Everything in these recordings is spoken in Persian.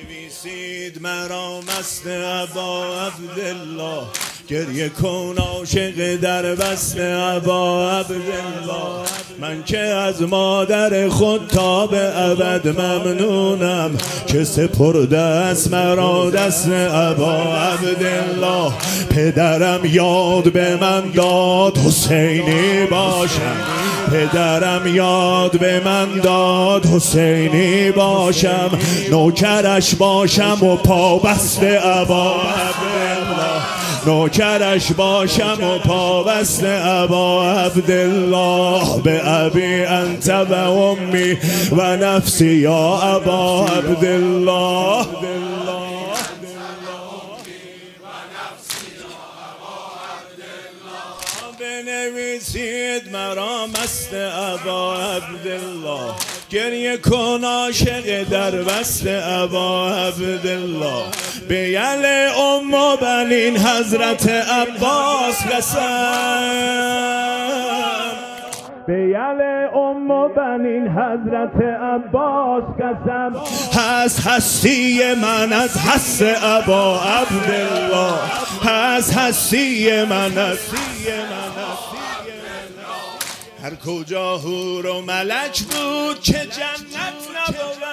بنویسید مرا مست ابا عبدالله، گریه کن عاشق در وصل ابا عبدالله. من که از مادر خود تا به ابد ممنونم که سپرده است مرا دست ابا عبدالله. پدرم یاد به من داد حسینی باشم، پدرم یاد به من داد حسینی باشم، نوکرش باشم و پابسته ابا عبدالله، نوکرش باشم و پابسته ابا عبدالله. به ابی انت و امی و نفسی یا ابا عبدالله. بنویسید مرا مست ابا عبدالله، گریه کن عاشق در وصل ابا عبدالله. به یل ام و بنین حضرت عباس قسم، به یل ام و بنین حضرت عباس قسم، هست هستی من از حس ابا عبدالله، هست هستی من از هر کجا حور و ملک بود که جنت نبود،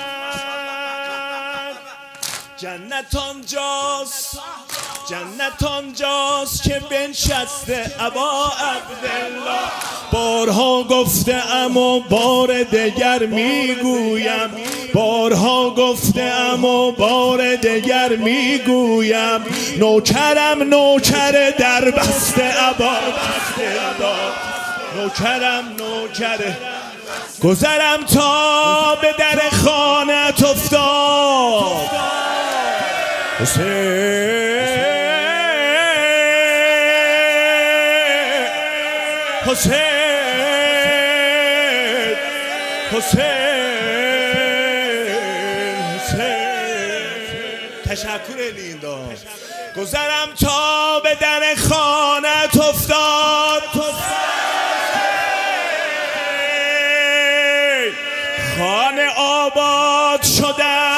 جنت آنجاست، جنت آنجاست که بنشسته ابا عبدالله. بارها گفتم و بار دگر میگویم، بارها گفتم و بار دگر میگویم، نوکرم نوکر در بسته ابا عبدالله، نوکرم نوکره. گذرم تا به در خانت افتاد حسین، حسین، تشکر لیندا. گذرم تا به در خانت افتاد، خانه آباد شده